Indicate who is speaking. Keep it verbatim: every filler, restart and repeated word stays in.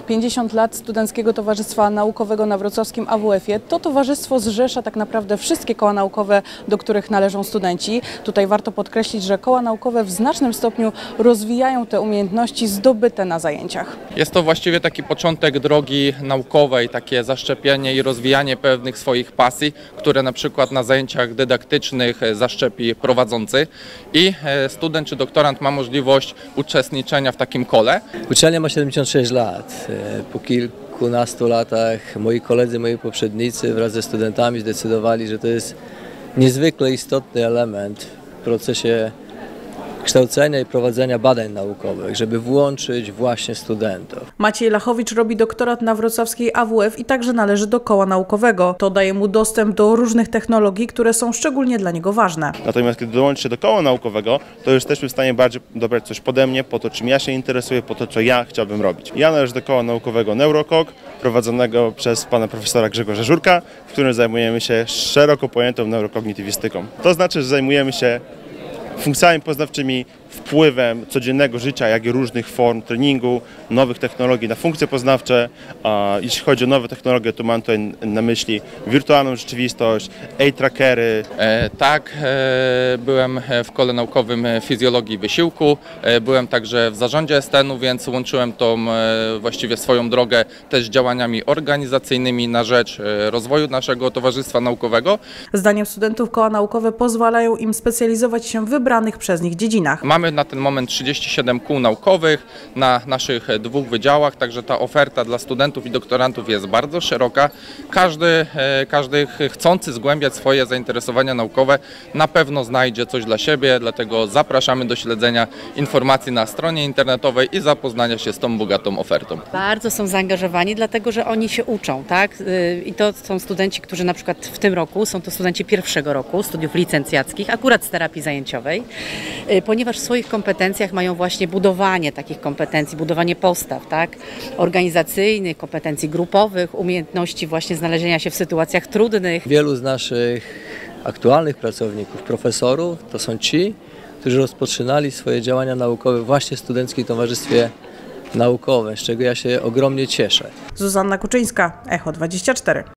Speaker 1: pięćdziesiąt lat Studenckiego Towarzystwa Naukowego na wrocławskim A W F-ie. To towarzystwo zrzesza tak naprawdę wszystkie koła naukowe, do których należą studenci. Tutaj warto podkreślić, że koła naukowe w znacznym stopniu rozwijają te umiejętności zdobyte na zajęciach.
Speaker 2: Jest to właściwie taki początek drogi naukowej, takie zaszczepienie i rozwijanie pewnych swoich pasji, które na przykład na zajęciach dydaktycznych zaszczepi prowadzący i student czy doktorant ma możliwość uczestniczenia w takim kole.
Speaker 3: Uczelnia ma siedemdziesiąt sześć lat. Po kilkunastu latach moi koledzy, moi poprzednicy wraz ze studentami zdecydowali, że to jest niezwykle istotny element w procesie kształcenia i prowadzenia badań naukowych, żeby włączyć właśnie studentów.
Speaker 1: Maciej Lachowicz robi doktorat na wrocławskiej A W F i także należy do koła naukowego. To daje mu dostęp do różnych technologii, które są szczególnie dla niego ważne.
Speaker 4: Natomiast kiedy dołączy się do koła naukowego, to już jesteśmy w stanie bardziej dobrać coś pode mnie, po to, czym ja się interesuję, po to, co ja chciałbym robić. Ja należę do koła naukowego Neurokog, prowadzonego przez pana profesora Grzegorza Żurka, w którym zajmujemy się szeroko pojętą neurokognitywistyką. To znaczy, że zajmujemy się funkcjami poznawczymi, wpływem codziennego życia, jak i różnych form treningu, nowych technologii na funkcje poznawcze. A jeśli chodzi o nowe technologie, to mam tutaj na myśli wirtualną rzeczywistość, eye-trackery.
Speaker 2: E, tak, e, byłem w kole naukowym fizjologii wysiłku, e, byłem także w zarządzie S T N u, więc łączyłem tą e, właściwie swoją drogę też z działaniami organizacyjnymi na rzecz e, rozwoju naszego towarzystwa naukowego.
Speaker 1: Zdaniem studentów koła naukowe pozwalają im specjalizować się w wybranych przez nich dziedzinach.
Speaker 2: Mamy na ten moment trzydzieści siedem kół naukowych na naszych dwóch wydziałach, także ta oferta dla studentów i doktorantów jest bardzo szeroka. Każdy, każdy chcący zgłębiać swoje zainteresowania naukowe na pewno znajdzie coś dla siebie, dlatego zapraszamy do śledzenia informacji na stronie internetowej i zapoznania się z tą bogatą ofertą.
Speaker 5: Bardzo są zaangażowani, dlatego że oni się uczą, tak? I to są studenci, którzy na przykład w tym roku, są to studenci pierwszego roku studiów licencjackich, akurat z terapii zajęciowej, ponieważ w swoich kompetencjach mają właśnie budowanie takich kompetencji, budowanie postaw, tak? Organizacyjnych, kompetencji grupowych, umiejętności właśnie znalezienia się w sytuacjach trudnych.
Speaker 3: Wielu z naszych aktualnych pracowników, profesorów, to są ci, którzy rozpoczynali swoje działania naukowe właśnie w Studenckim Towarzystwie Naukowym, z czego ja się ogromnie cieszę.
Speaker 1: Zuzanna Kuczyńska, Echo dwadzieścia cztery.